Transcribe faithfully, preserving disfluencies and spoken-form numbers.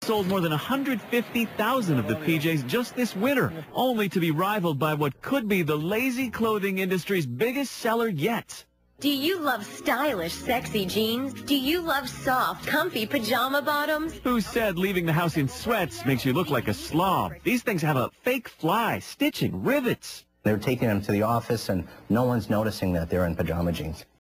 sold more than one hundred fifty thousand of the P Js just this winter, only to be rivaled by what could be the lazy clothing industry's biggest seller yet. Do you love stylish, sexy jeans? Do you love soft, comfy pajama bottoms? Who said leaving the house in sweats makes you look like a slob? These things have a fake fly, stitching, rivets. They're taking them to the office, and no one's noticing that they're in pajama jeans.